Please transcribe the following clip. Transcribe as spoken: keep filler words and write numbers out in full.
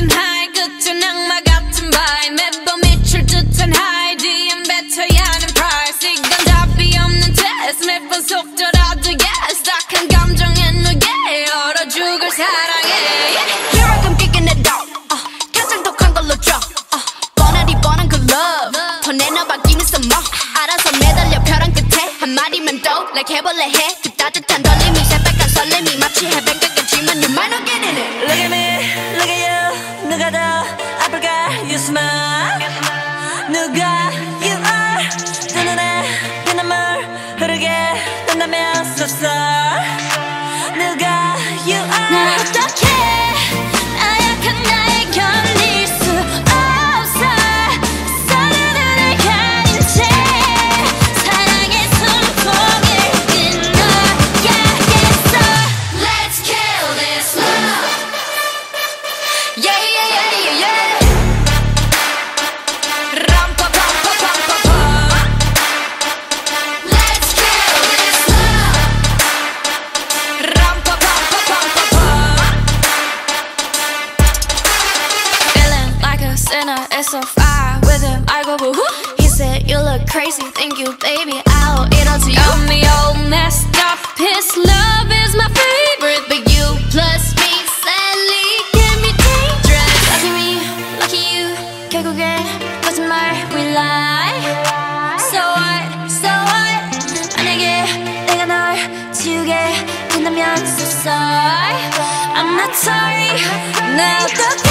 같은 high 끝은 악마 같은 vibe 매번 미칠 듯한 high 뒤엔 뱉어야 하는 price 이건 답이 없는 test 매번 속더라도 yes 딱한 감정에 누게 얼어 죽을 사랑해 Here I come kicking it out uh, 가장 독한 걸로 줘 uh, 뻔하디 뻔한 그 love 더 내놔봐 give me some more 알아서 매달려 벼랑 끝에 한마디만 더 like 해볼래 해 그 따뜻한 떨림이 새빨간 설렘이 마치 해변 가깝지만 you might not get in it Look at me, look at you 누가 더 아플까 you smile 누가 you are 두 눈에 피눈물 흐르게 된다면 so sorry 누가 you are 날 어떡해 나약한 나에 견딜 수 없어 서로를 가린 채 사랑의 숨통을 끊어야겠어 Let's kill this love Yeah yeah yeah yeah yeah 람파파파파파파 Let's kill this love 람파파파파파파 Feeling like a sinner, it's so far with him I go boo-hoo He said you look crazy, thank you baby I'll eat all to you Got me all messed up, his love is my favorite But you plus me sadly can be dangerous Lucky me, lucky you 결국엔 거짓말 we lie So what, so what 만약에 내가 널 지우게 된다면 so sorry I'm not sorry 나 어떡해